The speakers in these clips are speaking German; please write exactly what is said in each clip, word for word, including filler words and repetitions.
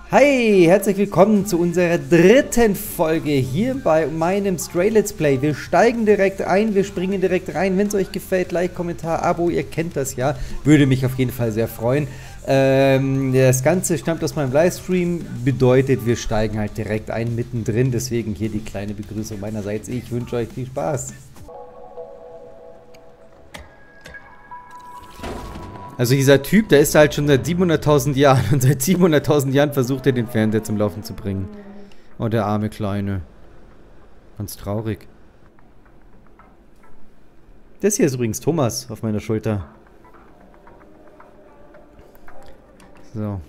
Hi, herzlich willkommen zu unserer dritten Folge hier bei meinem Stray Let's Play. Wir steigen direkt ein, wir springen direkt rein. Wenn es euch gefällt, Like, Kommentar, Abo, ihr kennt das ja. Würde mich auf jeden Fall sehr freuen. Ähm, das Ganze stammt aus meinem Livestream, bedeutet, wir steigen halt direkt ein mittendrin. Deswegen hier die kleine Begrüßung meinerseits. Ich wünsche euch viel Spaß. Also dieser Typ, der ist halt schon seit siebenhunderttausend Jahren und seit siebenhunderttausend Jahren versucht er den Fernseher zum Laufen zu bringen. Oh, der arme Kleine. Ganz traurig. Das hier ist übrigens Thomas auf meiner Schulter. So.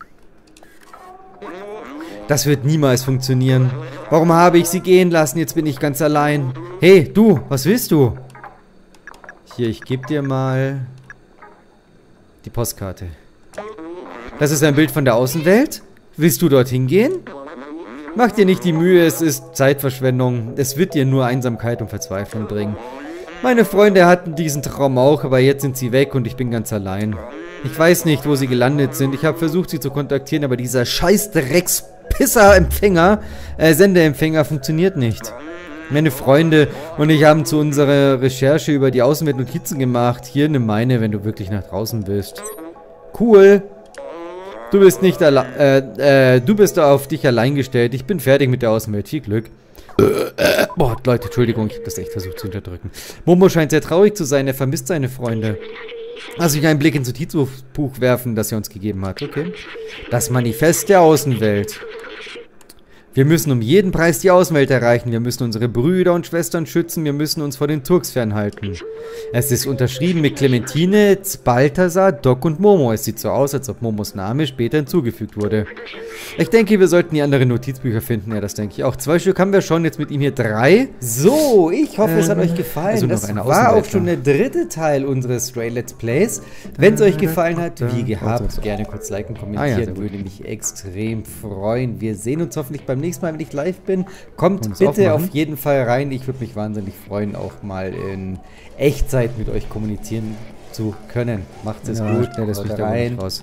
Das wird niemals funktionieren. Warum habe ich sie gehen lassen? Jetzt bin ich ganz allein. Hey, du, was willst du? Hier, ich gebe dir mal die Postkarte. Das ist ein Bild von der Außenwelt? Willst du dorthin gehen? Mach dir nicht die Mühe, es ist Zeitverschwendung. Es wird dir nur Einsamkeit und Verzweiflung bringen. Meine Freunde hatten diesen Traum auch, aber jetzt sind sie weg und ich bin ganz allein. Ich weiß nicht, wo sie gelandet sind. Ich habe versucht, sie zu kontaktieren, aber dieser scheiß Drecks-Pisser-Empfänger, äh, Sendeempfänger funktioniert nicht. Meine Freunde und ich haben zu unserer Recherche über die Außenwelt Notizen gemacht. Hier, nimm meine, wenn du wirklich nach draußen willst. Cool. Du bist nicht allein, äh, äh, du bist auf dich allein gestellt. Ich bin fertig mit der Außenwelt. Viel Glück. Äh, äh, boah, Leute, Entschuldigung, ich habe das echt versucht zu unterdrücken. Momo scheint sehr traurig zu sein. Er vermisst seine Freunde. Lass mich einen Blick ins Notizbuch werfen, das er uns gegeben hat. Okay. Das Manifest der Außenwelt. Wir müssen um jeden Preis die Außenwelt erreichen. Wir müssen unsere Brüder und Schwestern schützen. Wir müssen uns vor den Turks fernhalten. Es ist unterschrieben mit Clementine, Balthasar, Doc und Momo. Es sieht so aus, als ob Momos Name später hinzugefügt wurde. Ich denke, wir sollten die anderen Notizbücher finden. Ja, das denke ich auch. Zwei Stück haben wir schon, jetzt mit ihm hier drei. So, ich hoffe, äh, es hat euch gefallen. Also das war auch schon der dritte Teil unseres Stray Let's Plays. Wenn es euch gefallen hat, wie gehabt, gerne kurz liken, kommentieren. Ah, ja, würde mich extrem freuen. Wir sehen uns hoffentlich beim nächsten Mal, wenn ich live bin. Kommt bitte auf jeden Fall rein. Ich würde mich wahnsinnig freuen, auch mal in Echtzeit mit euch kommunizieren zu können. Macht es ja, gut. Ja, das will rein. Raus.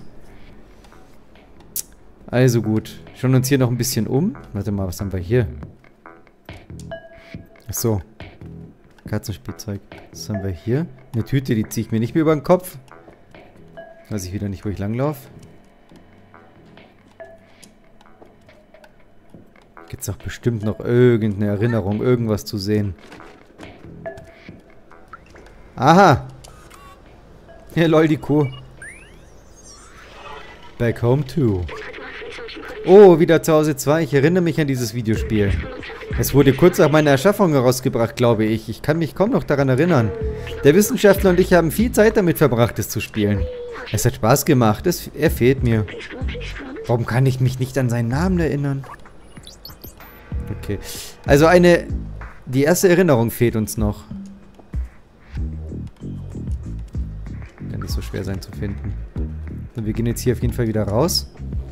Also gut. Schauen uns hier noch ein bisschen um. Warte mal, was haben wir hier? Achso. Katzenspielzeug. Was haben wir hier? Eine Tüte, die ziehe ich mir nicht mehr über den Kopf. Weiß ich wieder nicht, wo ich langlaufe. Gibt es doch bestimmt noch irgendeine Erinnerung, irgendwas zu sehen. Aha! Ja, lol, die Kuh. Back Home zwei. Oh, wieder zu Hause zwei. Ich erinnere mich an dieses Videospiel. Es wurde kurz nach meiner Erschaffung herausgebracht, glaube ich. Ich kann mich kaum noch daran erinnern. Der Wissenschaftler und ich haben viel Zeit damit verbracht, es zu spielen. Es hat Spaß gemacht. Es, er fehlt mir. Warum kann ich mich nicht an seinen Namen erinnern? Okay. Also eine... Die erste Erinnerung fehlt uns noch. Kann nicht so schwer sein zu finden. Und wir gehen jetzt hier auf jeden Fall wieder raus.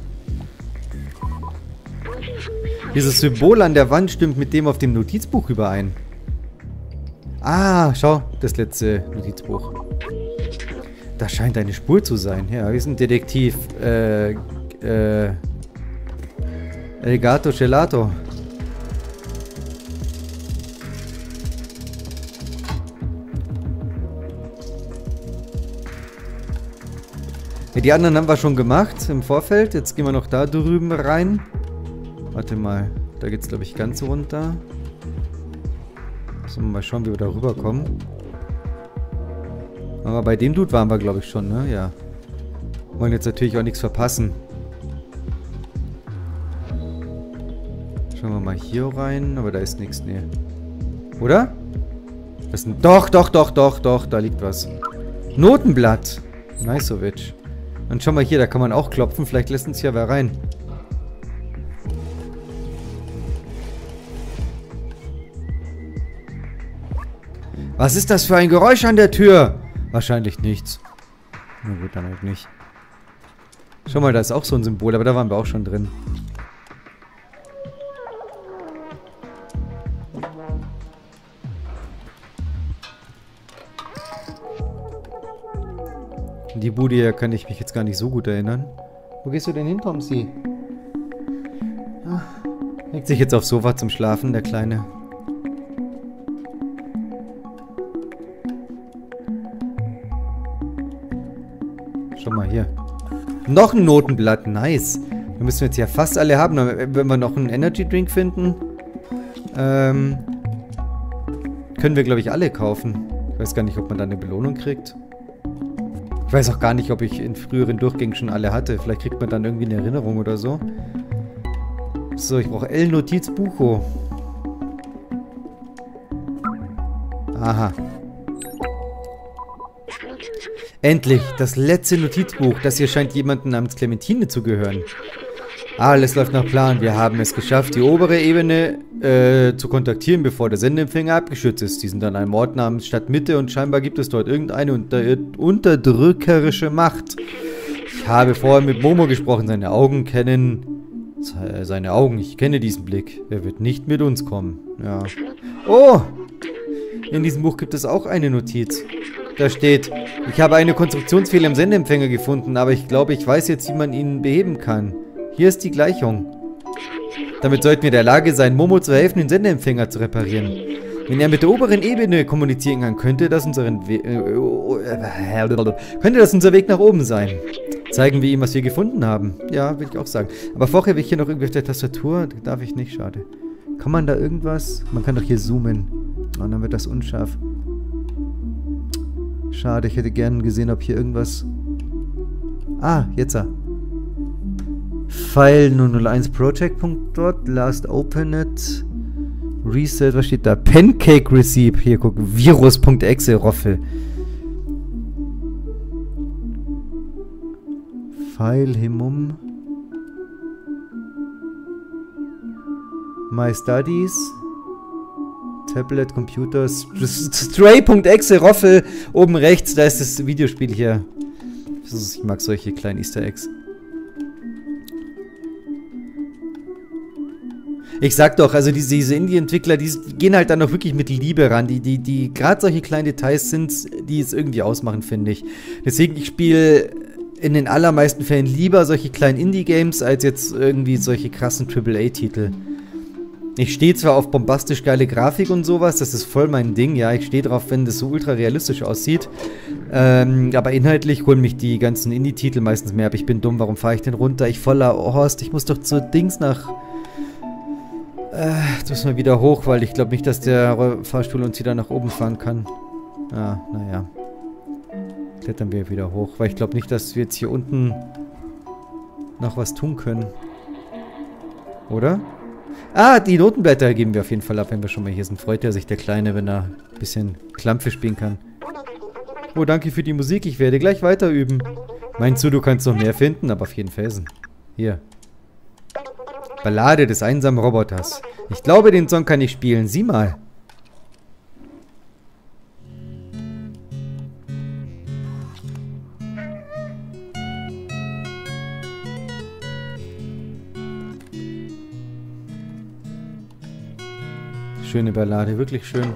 Dieses Symbol an der Wand stimmt mit dem auf dem Notizbuch überein. Ah, schau. Das letzte Notizbuch. Das scheint eine Spur zu sein. Ja, wir sind Detektiv. Äh... Äh... Elgato Gelato. Ja, die anderen haben wir schon gemacht im Vorfeld. Jetzt gehen wir noch da drüben rein. Warte mal. Da geht es, glaube ich, ganz runter. Müssen wir mal schauen, wie wir da rüberkommen. Aber bei dem Dude waren wir, glaube ich, schon, ne? Ja. Wollen jetzt natürlich auch nichts verpassen. Schauen wir mal hier rein. Aber da ist nichts, ne. Oder? Das ist ein... Doch, doch, doch, doch, doch. Da liegt was. Notenblatt. Niceovic. Und schau mal hier, da kann man auch klopfen. Vielleicht lässt uns ja wer rein. Was ist das für ein Geräusch an der Tür? Wahrscheinlich nichts. Na gut, dann halt nicht. Schau mal, da ist auch so ein Symbol, aber da waren wir auch schon drin. Die Bude hier kann ich mich jetzt gar nicht so gut erinnern. Wo gehst du denn hin, Tomsi? Legt sich jetzt aufs Sofa zum Schlafen, der Kleine. Schau mal hier. Noch ein Notenblatt, nice. Wir müssen jetzt ja fast alle haben, wenn wir noch einen Energy Drink finden. Ähm, können wir, glaube ich, alle kaufen. Ich weiß gar nicht, ob man da eine Belohnung kriegt. Ich weiß auch gar nicht, ob ich in früheren Durchgängen schon alle hatte. Vielleicht kriegt man dann irgendwie eine Erinnerung oder so. So, ich brauche L-Notizbucho. Aha. Endlich, das letzte Notizbuch. Das hier scheint jemandem namens Clementine zu gehören. Alles läuft nach Plan. Wir haben es geschafft, die obere Ebene äh, zu kontaktieren, bevor der Sendeempfänger abgeschützt ist. Die sind an einem Ort namens Stadtmitte und scheinbar gibt es dort irgendeine unter unterdrückerische Macht. Ich habe vorher mit Momo gesprochen. Seine Augen kennen... Seine Augen, ich kenne diesen Blick. Er wird nicht mit uns kommen. Ja. Oh! In diesem Buch gibt es auch eine Notiz. Da steht, ich habe eine Konstruktionsfehler im Sendeempfänger gefunden, aber ich glaube, ich weiß jetzt, wie man ihn beheben kann. Hier ist die Gleichung. Damit sollten wir in der Lage sein, Momo zu helfen, den Sendeempfänger zu reparieren. Wenn er mit der oberen Ebene kommunizieren kann, könnte das, unseren We äh, könnte das unser Weg nach oben sein. Zeigen wir ihm, was wir gefunden haben. Ja, will ich auch sagen. Aber vorher will ich hier noch irgendwie auf der Tastatur. Darf ich nicht, schade. Kann man da irgendwas? Man kann doch hier zoomen. Und dann wird das unscharf. Schade, ich hätte gerne gesehen, ob hier irgendwas... Ah, jetzt. File null null eins project.dot, last opened, reset, was steht da? Pancake Receipt. Hier, guck, virus.exe, Roffel. File himum. My Studies. Tablet, Computer, Stray.exe, Roffel. Oben rechts, da ist das Videospiel hier. Ich mag solche kleinen Easter Eggs. Ich sag doch, also diese, diese Indie-Entwickler, die gehen halt dann noch wirklich mit Liebe ran. Die, die, die, gerade solche kleinen Details sind, die es irgendwie ausmachen, finde ich. Deswegen, ich spiele in den allermeisten Fällen lieber solche kleinen Indie-Games, als jetzt irgendwie solche krassen Triple A-Titel. Ich stehe zwar auf bombastisch geile Grafik und sowas, das ist voll mein Ding, ja, ich stehe drauf, wenn das so ultra realistisch aussieht. Ähm, aber inhaltlich holen mich die ganzen Indie-Titel meistens mehr ab. Ich bin dumm, warum fahre ich denn runter? Ich voller oh, Horst, ich muss doch zu Dings nach... Äh, jetzt müssen wir wieder hoch, weil ich glaube nicht, dass der Fahrstuhl uns wieder nach oben fahren kann. Ah, naja. Klettern wir wieder hoch, weil ich glaube nicht, dass wir jetzt hier unten noch was tun können. Oder? Ah, die Notenblätter geben wir auf jeden Fall ab, wenn wir schon mal hier sind. Freut er sich, der Kleine, wenn er ein bisschen Klampfe spielen kann. Oh, danke für die Musik. Ich werde gleich weiter üben. Meinst du, du kannst noch mehr finden? Aber auf jeden Felsen. Hier. Ballade des einsamen Roboters. Ich glaube, den Song kann ich spielen. Sieh mal. Schöne Ballade, wirklich schön.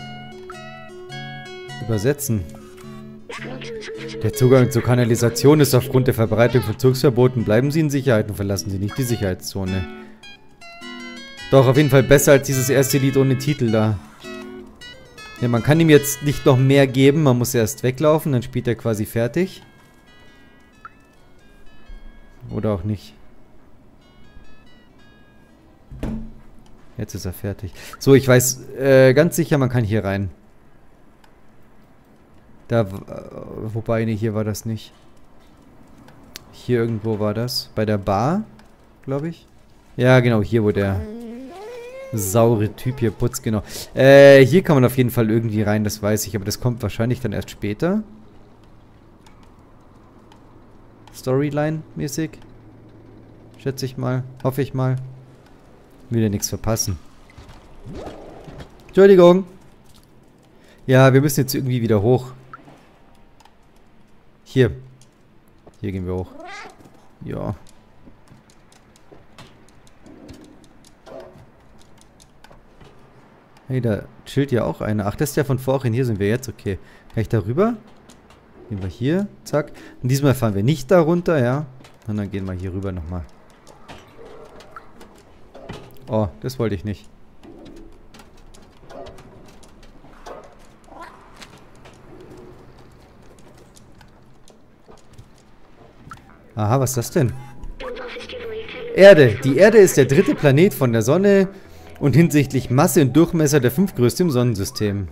Übersetzen. Der Zugang zur Kanalisation ist aufgrund der Verbreitung von Zugs verboten. Bleiben Sie in Sicherheit und verlassen Sie nicht die Sicherheitszone. Doch, auf jeden Fall besser als dieses erste Lied ohne Titel da. Ja, man kann ihm jetzt nicht noch mehr geben. Man muss erst weglaufen, dann spielt er quasi fertig. Oder auch nicht. Jetzt ist er fertig. So, ich weiß äh, ganz sicher, man kann hier rein. Da, äh, wobei, nee, hier war das nicht. Hier irgendwo war das. Bei der Bar, glaube ich. Ja, genau, hier, wo der saure Typ hier putzt, genau. Äh, hier kann man auf jeden Fall irgendwie rein, das weiß ich. Aber das kommt wahrscheinlich dann erst später. Storyline-mäßig. Schätze ich mal. Hoffe ich mal. Wieder nichts verpassen. Entschuldigung. Ja, wir müssen jetzt irgendwie wieder hoch. Hier. Hier gehen wir hoch. Ja. Hey, da chillt ja auch einer. Ach, das ist der von vorhin. Hier sind wir jetzt. Okay. Kann ich da rüber? Gehen wir hier. Zack. Und diesmal fahren wir nicht da runter, ja. Und dann gehen wir hier rüber nochmal. Oh, das wollte ich nicht. Aha, was ist das denn? Erde. Die Erde ist der dritte Planet von der Sonne und hinsichtlich Masse und Durchmesser der fünftgrößte im Sonnensystem.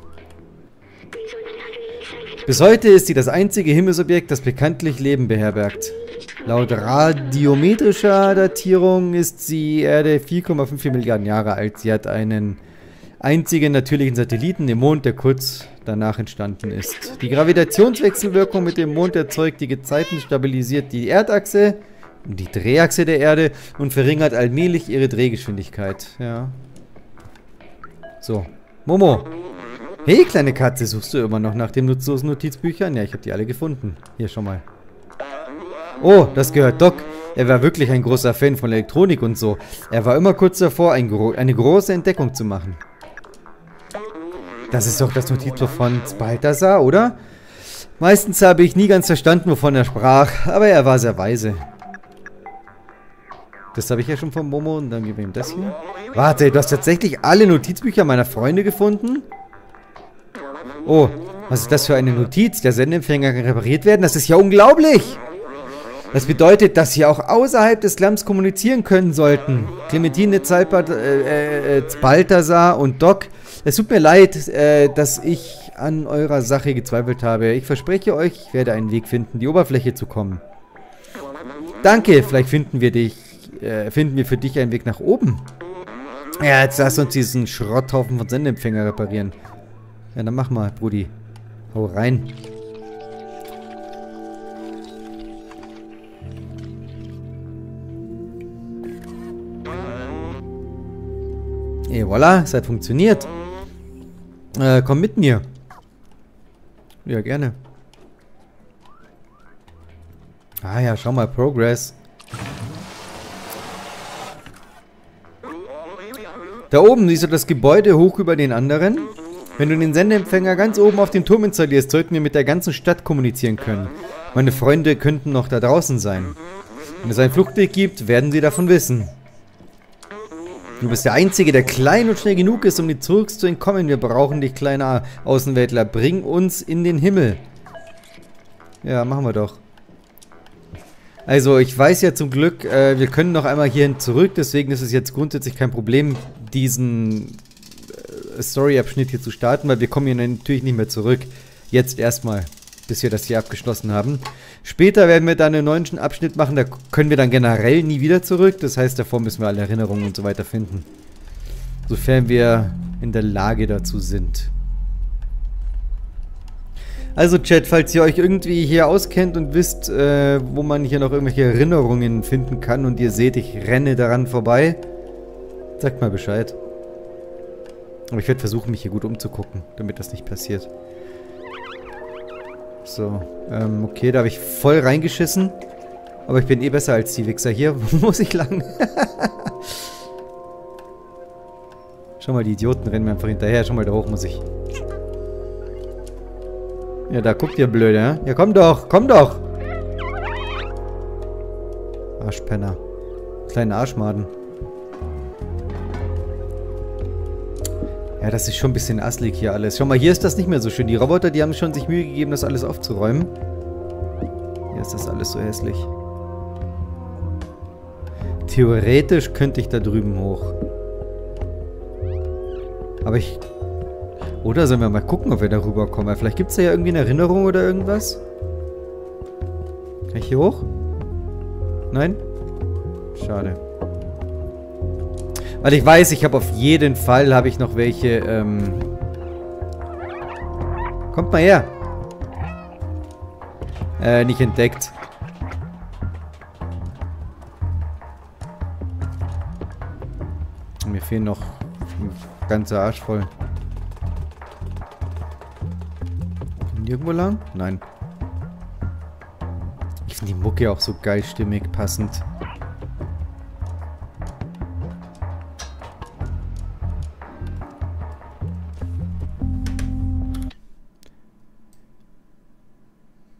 Bis heute ist sie das einzige Himmelsobjekt, das bekanntlich Leben beherbergt. Laut radiometrischer Datierung ist die Erde vier Komma fünfundvierzig Milliarden Jahre alt. Sie hat einen einzigen natürlichen Satelliten, den Mond, der kurz danach entstanden ist. Die Gravitationswechselwirkung mit dem Mond erzeugt die Gezeiten, stabilisiert die Erdachse, die Drehachse der Erde und verringert allmählich ihre Drehgeschwindigkeit. Ja. So. Momo. Hey, kleine Katze, suchst du immer noch nach den nutzlosen Notizbüchern? Ja, ich habe die alle gefunden. Hier, schau mal. Oh, das gehört Doc. Er war wirklich ein großer Fan von Elektronik und so. Er war immer kurz davor, ein gro eine große Entdeckung zu machen. Das ist doch das Notizbuch von Balthasar, oder? Meistens habe ich nie ganz verstanden, wovon er sprach, aber er war sehr weise. Das habe ich ja schon von Momo und dann geben wir ihm das hier. Warte, du hast tatsächlich alle Notizbücher meiner Freunde gefunden? Oh, was ist das für eine Notiz? Der Sendeempfänger kann repariert werden? Das ist ja unglaublich! Das bedeutet, dass sie auch außerhalb des Slums kommunizieren können sollten. Clementine, Zalpat, äh, äh, Balthasar und Doc. Es tut mir leid, äh, dass ich an eurer Sache gezweifelt habe. Ich verspreche euch, ich werde einen Weg finden, die Oberfläche zu kommen. Danke, vielleicht finden wir dich, äh, finden wir für dich einen Weg nach oben. Ja, jetzt lass uns diesen Schrotthaufen von Sendeempfänger reparieren. Ja, dann mach mal, Brudi. Hau rein. Et voilà, es hat funktioniert. Äh, komm mit mir. Ja, gerne. Ah ja, schau mal, Progress. Da oben siehst du das Gebäude hoch über den anderen. Wenn du den Sendeempfänger ganz oben auf dem Turm installierst, sollten wir mit der ganzen Stadt kommunizieren können. Meine Freunde könnten noch da draußen sein. Wenn es einen Fluchtweg gibt, werden sie davon wissen. Du bist der Einzige, der klein und schnell genug ist, um dir zurück zu entkommen. Wir brauchen dich, kleiner Außenweltler. Bring uns in den Himmel. Ja, machen wir doch. Also, ich weiß ja zum Glück, äh, wir können noch einmal hierhin zurück. Deswegen ist es jetzt grundsätzlich kein Problem, diesen äh, Story-Abschnitt hier zu starten, weil wir kommen hier natürlich nicht mehr zurück. Jetzt erstmal, bis wir das hier abgeschlossen haben. Später werden wir dann einen neuen Abschnitt machen, da können wir dann generell nie wieder zurück. Das heißt, davor müssen wir alle Erinnerungen und so weiter finden. Sofern wir in der Lage dazu sind. Also Chat, falls ihr euch irgendwie hier auskennt und wisst, äh, wo man hier noch irgendwelche Erinnerungen finden kann und ihr seht, ich renne daran vorbei, sagt mal Bescheid. Aber ich werde versuchen, mich hier gut umzugucken, damit das nicht passiert. So, ähm, okay, da habe ich voll reingeschissen. Aber ich bin eh besser als die Wichser hier. Wo muss ich lang? Schau mal, die Idioten rennen mir einfach hinterher. Schau mal, da hoch muss ich. Ja, da guckt ihr blöd, ja? Ja, komm doch, komm doch! Arschpenner. Kleine Arschmaden. Ja, das ist schon ein bisschen asslig hier alles. Schau mal, hier ist das nicht mehr so schön. Die Roboter, die haben schon sich Mühe gegeben, das alles aufzuräumen. Hier ist das alles so hässlich. Theoretisch könnte ich da drüben hoch. Aber ich... Oder sollen wir mal gucken, ob wir da rüberkommen? Vielleicht gibt es da ja irgendwie eine Erinnerung oder irgendwas. Kann ich hier hoch? Nein? Schade. Weil ich weiß, ich habe auf jeden Fall, habe ich noch welche, ähm... Kommt mal her. Äh, nicht entdeckt. Mir fehlen noch ein ganzer Arsch voll. Kommen die irgendwo lang? Nein. Ich finde die Mucke auch so geil stimmig, passend.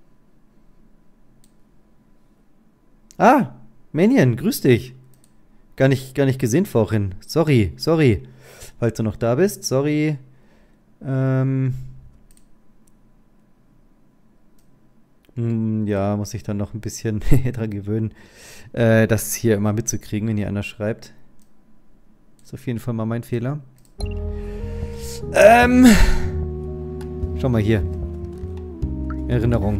Ah, Manian, grüß dich. Gar nicht, gar nicht gesehen vorhin. Sorry, sorry. Falls du noch da bist, sorry. Ähm. Hm, ja, muss ich dann noch ein bisschen dran gewöhnen, äh, das hier immer mitzukriegen, wenn hier einer schreibt. Ist auf jeden Fall mal mein Fehler. Ähm. Schau mal hier. Erinnerung.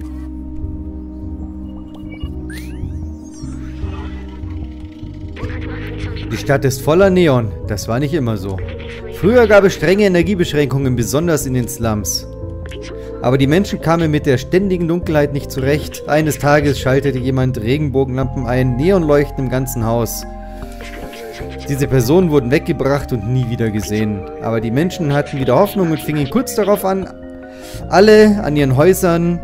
Die Stadt ist voller Neon. Das war nicht immer so. Früher gab es strenge Energiebeschränkungen, besonders in den Slums. Aber die Menschen kamen mit der ständigen Dunkelheit nicht zurecht. Eines Tages schaltete jemand Regenbogenlampen ein, Neonleuchten im ganzen Haus. Diese Personen wurden weggebracht und nie wieder gesehen. Aber die Menschen hatten wieder Hoffnung und fingen kurz darauf an, alle an ihren Häusern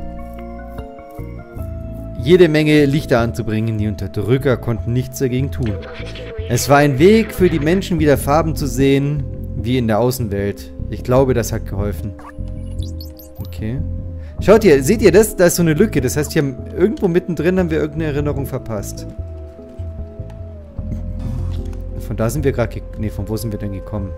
jede Menge Lichter anzubringen. Die Unterdrücker konnten nichts dagegen tun. Es war ein Weg für die Menschen, wieder Farben zu sehen, wie in der Außenwelt. Ich glaube, das hat geholfen. Okay. Schaut ihr, seht ihr das? Da ist so eine Lücke. Das heißt, hier haben, irgendwo mittendrin haben wir irgendeine Erinnerung verpasst. Von da sind wir gerade... Ne, von wo sind wir denn gekommen?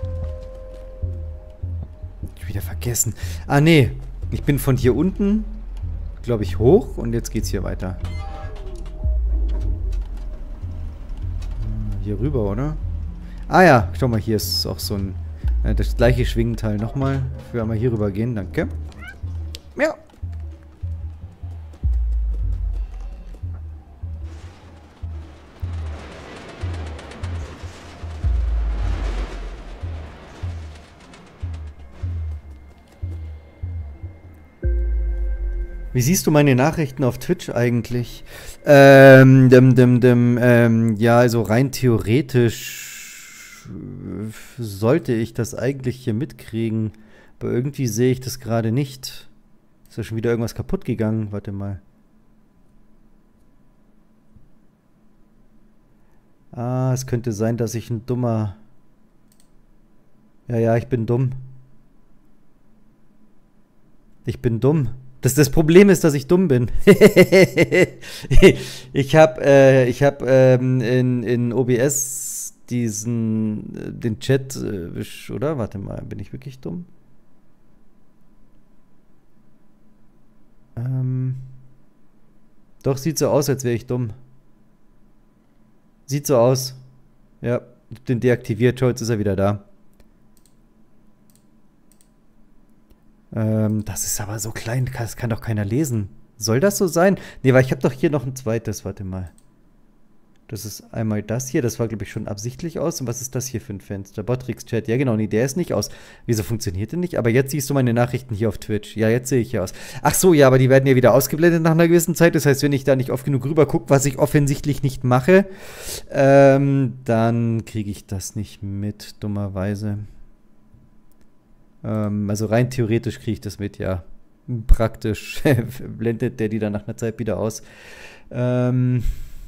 Ich hab wieder vergessen. Ah, nee. Ich bin von hier unten, glaube ich, hoch und jetzt geht's hier weiter. Hier rüber, oder? Ah ja, schau mal, hier ist auch so ein... Äh, das gleiche Schwingenteil nochmal. Ich will einmal hier rüber gehen, danke. Ja. Wie siehst du meine Nachrichten auf Twitch eigentlich? Ähm, dem, dem, dem, ähm, ja, also rein theoretisch sollte ich das eigentlich hier mitkriegen. Aber irgendwie sehe ich das gerade nicht. Ist da schon wieder irgendwas kaputt gegangen? Warte mal. Ah, es könnte sein, dass ich ein dummer... Ja, ja, ich bin dumm. Ich bin dumm. Das, das Problem ist, dass ich dumm bin. ich habe äh, ich hab, ähm, in, in O B S diesen, äh, den Chat, äh, oder? Warte mal, bin ich wirklich dumm? Ähm, doch, sieht so aus, als wäre ich dumm. Sieht so aus. Ja, ich hab den deaktiviert, schau, jetzt ist er wieder da. Ähm, das ist aber so klein, das kann doch keiner lesen. Soll das so sein? Nee, weil ich habe doch hier noch ein zweites, warte mal. Das ist einmal das hier, das war, glaube ich, schon absichtlich aus. Und was ist das hier für ein Fenster? Botrix-Chat, ja genau, nee, der ist nicht aus. Wieso funktioniert der nicht? Aber jetzt siehst du meine Nachrichten hier auf Twitch. Ja, jetzt sehe ich hier aus. Ach so, ja, aber die werden ja wieder ausgeblendet nach einer gewissen Zeit. Das heißt, wenn ich da nicht oft genug rüber gucke, was ich offensichtlich nicht mache, ähm, dann kriege ich das nicht mit, dummerweise. Ähm, also rein theoretisch kriege ich das mit, ja. Praktisch blendet der die dann nach einer Zeit wieder aus. Ähm...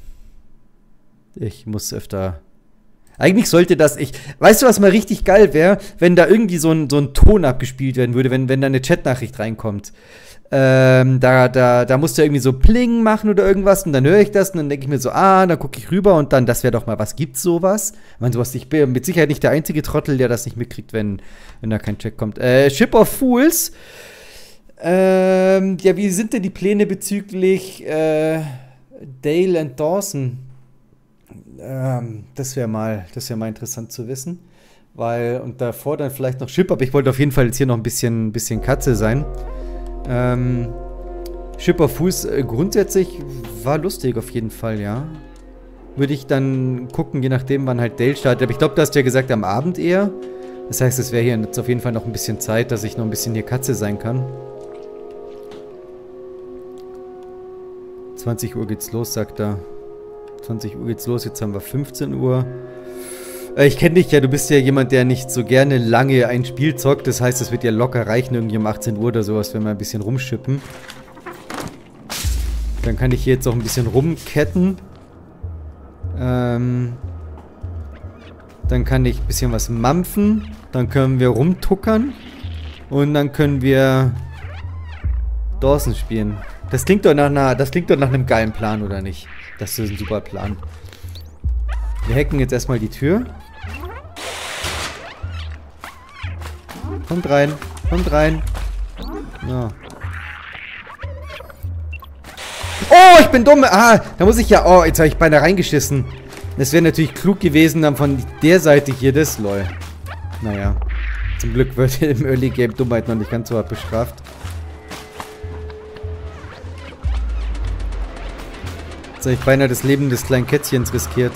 Ich muss öfter... Eigentlich sollte das... ich. Weißt du, was mal richtig geil wäre? Wenn da irgendwie so ein, so ein Ton abgespielt werden würde, wenn, wenn da eine Chatnachricht reinkommt. Ähm, da, da, da musst du irgendwie so Pling machen oder irgendwas und dann höre ich das und dann denke ich mir so, ah, dann gucke ich rüber und dann, das wäre doch mal, was gibt's sowas? Ich meine, sowas, ich bin mit Sicherheit nicht der einzige Trottel, der das nicht mitkriegt, wenn, wenn da kein Chat kommt. Äh, Ship of Fools. Ähm, ja, wie sind denn die Pläne bezüglich äh, Dale and Dawson? Ähm, das wäre mal, das wäre mal interessant zu wissen. Weil, und davor dann vielleicht noch Ship, aber ich wollte auf jeden Fall jetzt hier noch ein bisschen, bisschen Katze sein. Ähm, Ship of Fools äh, grundsätzlich war lustig auf jeden Fall, ja. Würde ich dann gucken, je nachdem, wann halt Dale startet. Aber ich glaube, du hast ja gesagt, am Abend eher. Das heißt, es wäre hier jetzt auf jeden Fall noch ein bisschen Zeit, dass ich noch ein bisschen hier Katze sein kann. zwanzig Uhr geht's los, sagt er. zwanzig Uhr geht's los, jetzt haben wir fünfzehn Uhr. Äh, ich kenne dich ja, du bist ja jemand, der nicht so gerne lange ein Spiel zockt. Das heißt, es wird ja locker reichen, irgendwie um achtzehn Uhr oder sowas, wenn wir ein bisschen rumschippen. Dann kann ich hier jetzt auch ein bisschen rumketten. Ähm, dann kann ich ein bisschen was mampfen. Dann können wir rumtuckern. Und dann können wir Dawson spielen. Das klingt doch nach einer, das klingt doch nach einem geilen Plan, oder nicht? Das ist ein super Plan. Wir hacken jetzt erstmal die Tür. Kommt rein. Kommt rein. Ja. Oh, ich bin dumm. Ah, da muss ich ja... Oh, jetzt habe ich beinahe reingeschissen. Das wäre natürlich klug gewesen, dann von der Seite hier das. Lol. Naja. Zum Glück wird im Early Game Dummheit noch nicht ganz so hart bestraft. Jetzt habe ich beinahe das Leben des kleinen Kätzchens riskiert.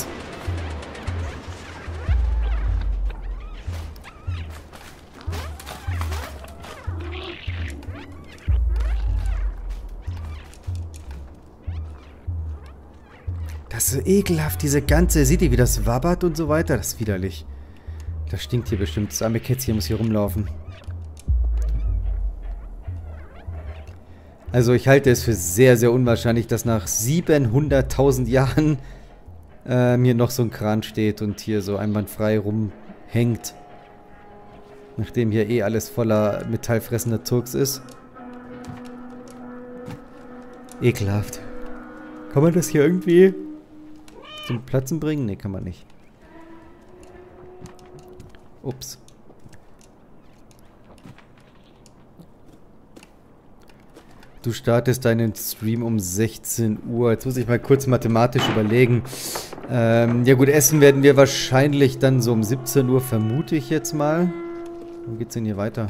Das ist so ekelhaft, diese ganze... Seht ihr, wie das wabbert und so weiter? Das ist widerlich. Das stinkt hier bestimmt. Das arme Kätzchen muss hier rumlaufen. Also ich halte es für sehr, sehr unwahrscheinlich, dass nach siebenhunderttausend Jahren äh, mir noch so ein Kran steht und hier so einwandfrei rumhängt. Nachdem hier eh alles voller metallfressender Turks ist. Ekelhaft. Kann man das hier irgendwie zum Platzen bringen? Ne, kann man nicht. Ups. Du startest deinen Stream um sechzehn Uhr. Jetzt muss ich mal kurz mathematisch überlegen. Ähm, ja gut, essen werden wir wahrscheinlich dann so um siebzehn Uhr, vermute ich jetzt mal. Wo geht's denn hier weiter?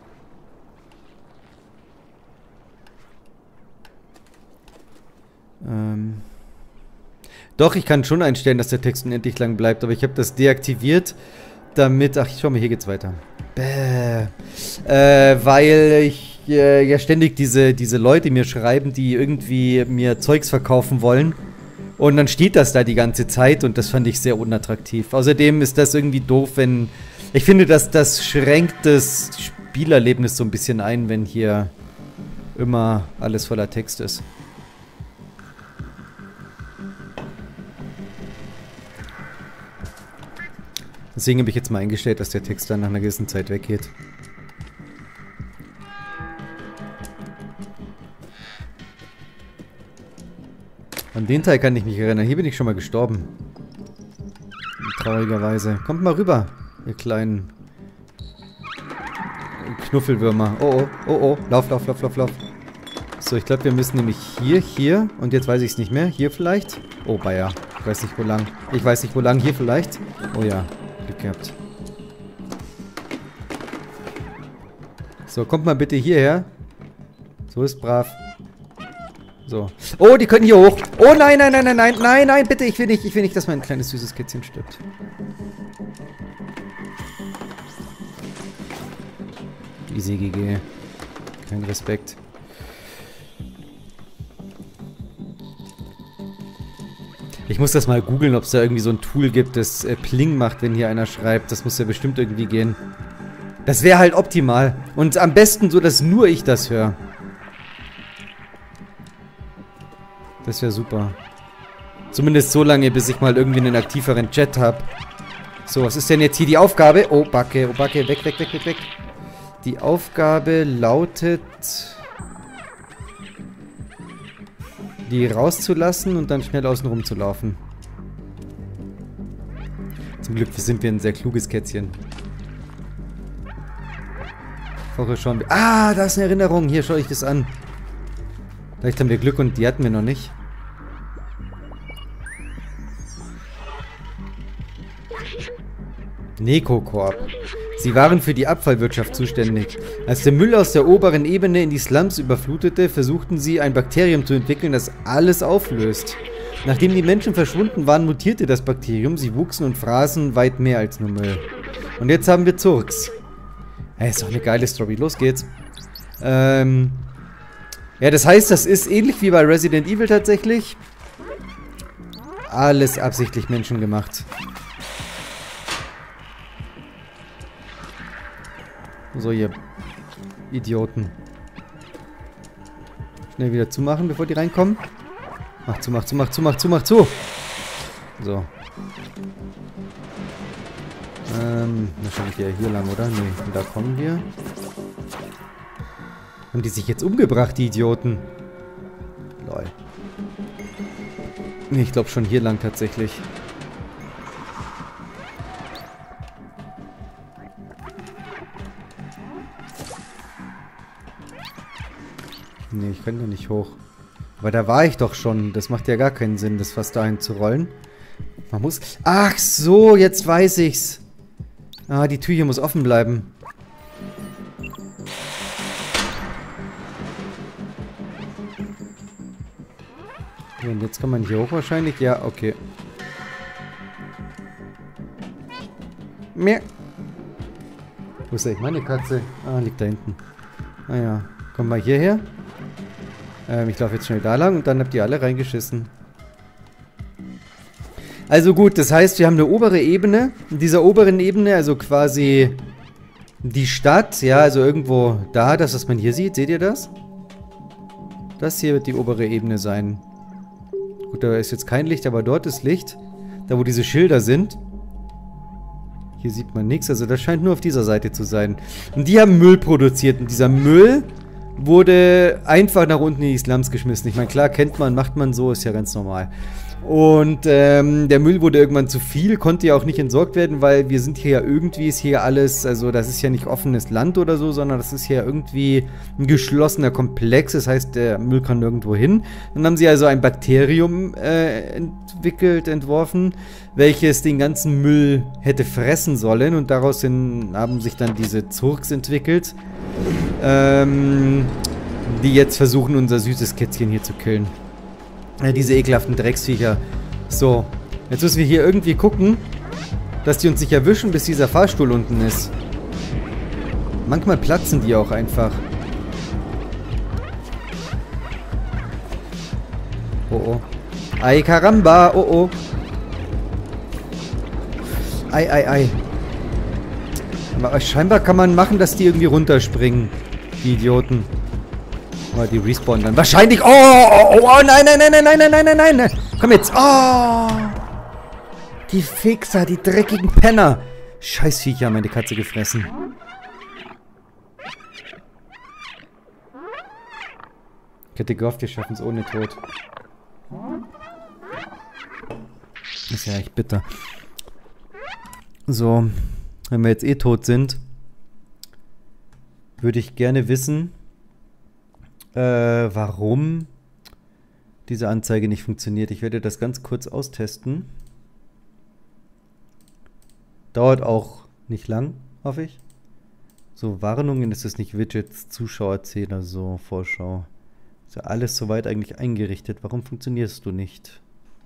Ähm... Doch, ich kann schon einstellen, dass der Text unendlich lang bleibt, aber ich habe das deaktiviert, damit... Ach, schau mal, hier geht's weiter. Bäh. Äh, weil ich äh, ja ständig diese, diese Leute mir schreiben, die irgendwie mir Zeugs verkaufen wollen. Und dann steht das da die ganze Zeit und das fand ich sehr unattraktiv. Außerdem ist das irgendwie doof, wenn... Ich finde, dass das schränkt das Spielerlebnis so ein bisschen ein, wenn hier immer alles voller Text ist. Deswegen habe ich jetzt mal eingestellt, dass der Text dann nach einer gewissen Zeit weggeht. An den Teil kann ich mich erinnern. Hier bin ich schon mal gestorben. Traurigerweise. Kommt mal rüber, ihr kleinen Knuffelwürmer. Oh, oh, oh, oh. Lauf, lauf, lauf, lauf, lauf. So, ich glaube, wir müssen nämlich hier, hier. Und jetzt weiß ich es nicht mehr. Hier vielleicht. Oh, Bayer. Ich weiß nicht, wo lang. Ich weiß nicht, wo lang. Hier vielleicht. Oh ja. Glück gehabt. So, kommt mal bitte hierher. So ist brav. So. Oh, die können hier hoch. Oh, nein, nein, nein, nein, nein, nein, nein, bitte. Ich will nicht, ich will nicht, dass mein kleines süßes Kätzchen stirbt. Easy G G. Kein Respekt. Ich muss das mal googeln, ob es da irgendwie so ein Tool gibt, das äh, Pling macht, wenn hier einer schreibt. Das muss ja bestimmt irgendwie gehen. Das wäre halt optimal. Und am besten so, dass nur ich das höre. Das wäre super. Zumindest so lange, bis ich mal irgendwie einen aktiveren Chat habe. So, was ist denn jetzt hier die Aufgabe? Oh, Backe, oh, Backe, weg, weg, weg, weg, weg. Die Aufgabe lautet... die rauszulassen und dann schnell außen rum zu laufen. Zum Glück sind wir ein sehr kluges Kätzchen. Vorher schauen wir... Ah, da ist eine Erinnerung. Hier, schaue ich das an. Vielleicht haben wir Glück und die hatten wir noch nicht. Nekokorp. Sie waren für die Abfallwirtschaft zuständig. Als der Müll aus der oberen Ebene in die Slums überflutete, versuchten sie, ein Bakterium zu entwickeln, das alles auflöst. Nachdem die Menschen verschwunden waren, mutierte das Bakterium. Sie wuchsen und fraßen weit mehr als nur Müll. Und jetzt haben wir Zurks. Hey, ist doch eine geile Story. Los geht's. Ähm... Ja, das heißt, das ist ähnlich wie bei Resident Evil tatsächlich. Alles absichtlich menschengemacht. So, ihr Idioten. Schnell wieder zumachen, bevor die reinkommen. Mach zu, mach zu, mach zu, mach zu, mach zu. So. Ähm, wahrscheinlich eher hier lang, oder? Nee, und da kommen wir. Haben die sich jetzt umgebracht, die Idioten? Lol. Nee, ich glaube schon hier lang tatsächlich. Nee, ich kann da nicht hoch. Aber da war ich doch schon. Das macht ja gar keinen Sinn, das fast dahin zu rollen. Man muss... Ach so, jetzt weiß ich's. Ah, die Tür hier muss offen bleiben. Und jetzt kann man hier hoch wahrscheinlich. Ja, okay. Mehr. Wo ist eigentlich meine Katze? Ah, liegt da hinten. Ah ja. Komm mal hierher. Ähm, ich laufe jetzt schnell da lang und dann habt ihr alle reingeschissen. Also gut, das heißt, wir haben eine obere Ebene. In dieser oberen Ebene, also quasi die Stadt, ja, also irgendwo da, das, was man hier sieht. Seht ihr das? Das hier wird die obere Ebene sein. Gut, da ist jetzt kein Licht, aber dort ist Licht. Da, wo diese Schilder sind. Hier sieht man nichts, also das scheint nur auf dieser Seite zu sein. Und die haben Müll produziert. Und dieser Müll wurde einfach nach unten in die Slums geschmissen. Ich meine, klar, kennt man, macht man so, ist ja ganz normal. Und ähm, der Müll wurde irgendwann zu viel, konnte ja auch nicht entsorgt werden, weil wir sind hier ja irgendwie, ist hier alles, also das ist ja nicht offenes Land oder so, sondern das ist ja irgendwie ein geschlossener Komplex, das heißt, der Müll kann nirgendwo hin. Dann haben sie also ein Bakterium äh, entwickelt, entworfen, welches den ganzen Müll hätte fressen sollen und daraus hin haben sich dann diese Zurks entwickelt, ähm, die jetzt versuchen, unser süßes Kätzchen hier zu killen. Ja, diese ekelhaften Drecksviecher. So, jetzt müssen wir hier irgendwie gucken, dass die uns nicht erwischen, bis dieser Fahrstuhl unten ist. Manchmal platzen die auch einfach. Oh oh. Ay caramba, oh oh. Ei, ei, ei. Aber scheinbar kann man machen, dass die irgendwie runterspringen. Die Idioten. Oh, die respawnen dann. Wahrscheinlich. Oh, oh, oh, oh, nein, nein, nein, nein, nein, nein, nein, nein, nein. Komm jetzt. Oh. Die Fixer, die dreckigen Penner. Scheißviecher haben meine Katze gefressen. Ich hätte gehofft, wir schaffen es ohne Tod. Ist ja echt bitter. So. Wenn wir jetzt eh tot sind, würde ich gerne wissen, Äh, warum diese Anzeige nicht funktioniert. Ich werde das ganz kurz austesten. Dauert auch nicht lang, hoffe ich. So, Warnungen, ist es nicht Widgets, Zuschauerzähler, so, Vorschau. Ist ja alles soweit eigentlich eingerichtet. Warum funktionierst du nicht?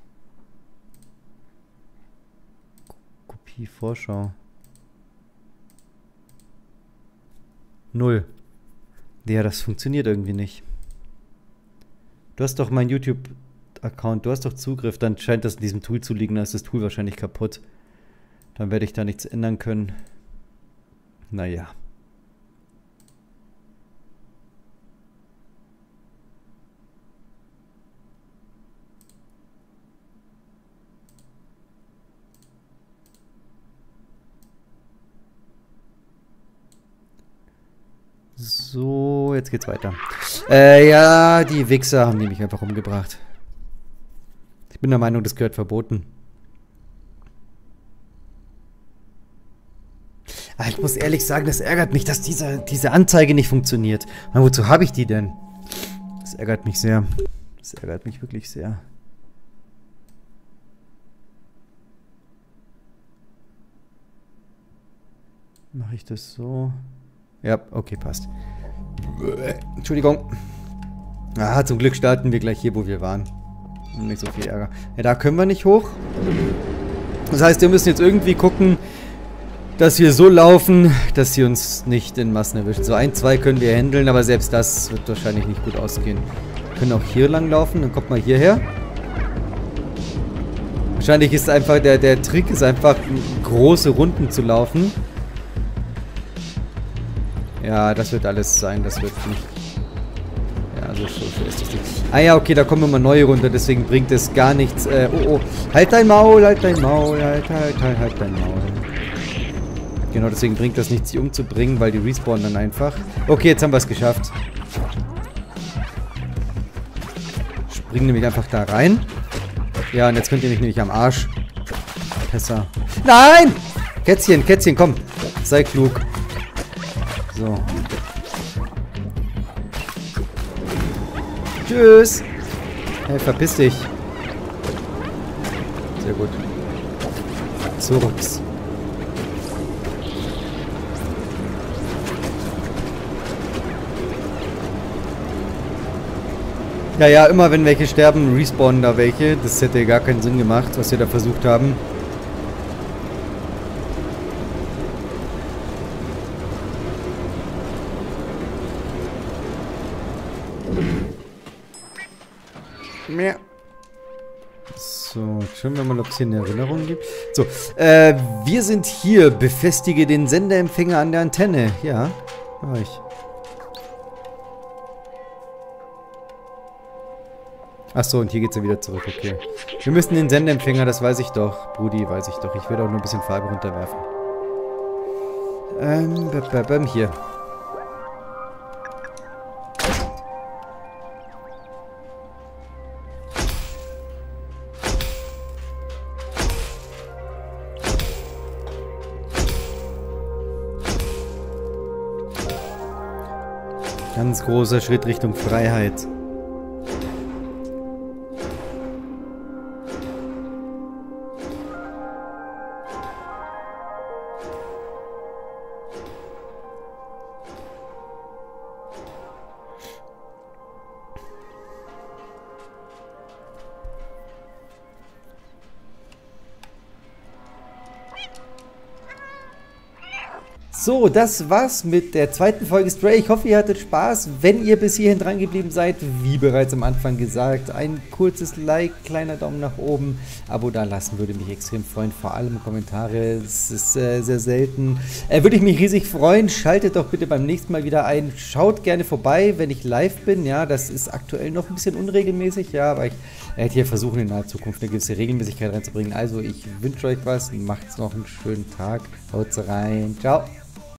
Kopie, Vorschau. Null. Ja, das funktioniert irgendwie nicht. Du hast doch meinen YouTube-Account, du hast doch Zugriff, dann scheint das in diesem Tool zu liegen, dann ist das Tool wahrscheinlich kaputt. Dann werde ich da nichts ändern können. Naja. So, jetzt geht's weiter. Äh, ja, die Wichser haben die mich einfach umgebracht. Ich bin der Meinung, das gehört verboten. Aber ich muss ehrlich sagen, das ärgert mich, dass diese, diese Anzeige nicht funktioniert. Na, wozu habe ich die denn? Das ärgert mich sehr. Das ärgert mich wirklich sehr. Mache ich das so? Ja, okay, passt. Entschuldigung. Ah, zum Glück starten wir gleich hier, wo wir waren. Und nicht so viel Ärger. Ja, da können wir nicht hoch. Das heißt, wir müssen jetzt irgendwie gucken, dass wir so laufen, dass sie uns nicht in Massen erwischen. So ein, zwei können wir handeln, aber selbst das wird wahrscheinlich nicht gut ausgehen. Wir können auch hier lang laufen, dann kommt mal hierher. Wahrscheinlich ist einfach, der, der Trick ist einfach, große Runden zu laufen. Ja, das wird alles sein, das wird nicht... Ja, so, so, so ist das nicht. Ah ja, okay, da kommen immer neue runter, deswegen bringt es gar nichts. Äh, oh, oh, halt dein Maul, halt dein Maul, halt, halt, halt, halt dein Maul. Genau, deswegen bringt das nichts, sie umzubringen, weil die respawnen dann einfach. Okay, jetzt haben wir es geschafft. Springen nämlich einfach da rein. Ja, und jetzt könnt ihr mich nämlich am Arsch. Besser. Nein! Kätzchen, Kätzchen, komm. Sei klug. So. Tschüss. Hey, verpiss dich. Sehr gut. Zurücks. Ja, ja, immer wenn welche sterben, respawnen da welche. Das hätte gar keinen Sinn gemacht, was wir da versucht haben. Mehr. So, schauen wir mal, ob es hier eine Erinnerung gibt. So, äh, wir sind hier. Befestige den Senderempfänger an der Antenne. Ja, mach ich. Achso, und hier geht's ja wieder zurück, okay. Wir müssen den Sendeempfänger, das weiß ich doch. Brudi, weiß ich doch. Ich will auch nur ein bisschen Farbe runterwerfen. Ähm, b -b -b hier. Ganz großer Schritt Richtung Freiheit. So, das war's mit der zweiten Folge Stray. Ich hoffe, ihr hattet Spaß. Wenn ihr bis hierhin dran geblieben seid, wie bereits am Anfang gesagt, ein kurzes Like, kleiner Daumen nach oben, Abo da lassen würde mich extrem freuen. Vor allem Kommentare, es ist äh, sehr selten. Äh, würde ich mich riesig freuen. Schaltet doch bitte beim nächsten Mal wieder ein. Schaut gerne vorbei, wenn ich live bin. Ja, das ist aktuell noch ein bisschen unregelmäßig, ja, aber ich werde hier versuchen, in naher Zukunft eine gewisse Regelmäßigkeit reinzubringen. Also, ich wünsche euch was. Macht's noch einen schönen Tag. Haut's rein. Ciao.